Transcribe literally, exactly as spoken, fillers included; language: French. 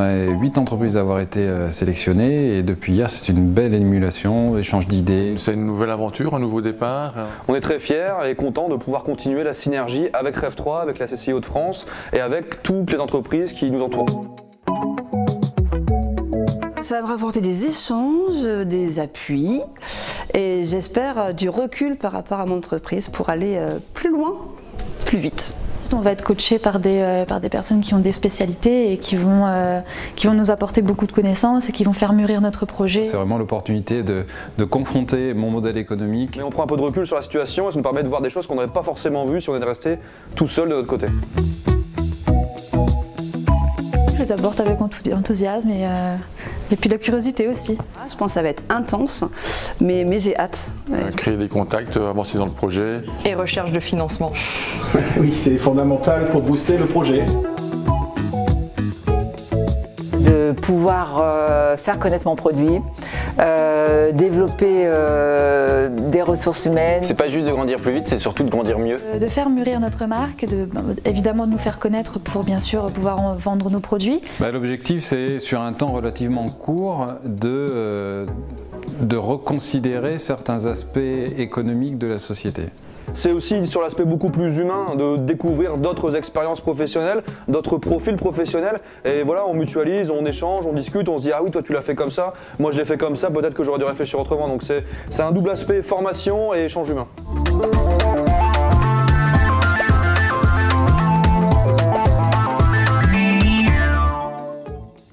a huit entreprises à avoir été euh, sélectionnées et depuis hier c'est une belle émulation, échange d'idées. C'est une nouvelle aventure, un nouveau départ. On est très fiers et contents de pouvoir continuer la synergie avec Rêve trois, avec la C C I Hauts-de-France et avec toutes les entreprises qui nous entourent. Ça va me rapporter des échanges, des appuis et j'espère du recul par rapport à mon entreprise pour aller plus loin, plus vite. On va être coaché par des, euh, par des personnes qui ont des spécialités et qui vont, euh, qui vont nous apporter beaucoup de connaissances et qui vont faire mûrir notre projet. C'est vraiment l'opportunité de, de confronter mon modèle économique. Mais on prend un peu de recul sur la situation et ça nous permet de voir des choses qu'on n'aurait pas forcément vues si on était resté tout seul de notre côté. Je les aborde avec enthousiasme et, euh, et puis la curiosité aussi. Je pense que ça va être intense, mais, mais j'ai hâte. Euh, créer des contacts, avancer dans le projet. Et recherche de financement. Oui, c'est fondamental pour booster le projet. De pouvoir euh, faire connaître mon produit, euh, développer euh, des ressources humaines. C'est pas juste de grandir plus vite, c'est surtout de grandir mieux. De faire mûrir notre marque, de, évidemment de nous faire connaître pour bien sûr pouvoir vendre nos produits. Bah, l'objectif c'est sur un temps relativement court de, euh, de reconsidérer certains aspects économiques de la société. C'est aussi sur l'aspect beaucoup plus humain de découvrir d'autres expériences professionnelles, d'autres profils professionnels et voilà, on mutualise, on échange, on discute, on se dit ah oui toi tu l'as fait comme ça, moi je l'ai fait comme ça, peut-être que j'aurais dû réfléchir autrement, donc c'est un double aspect formation et échange humain.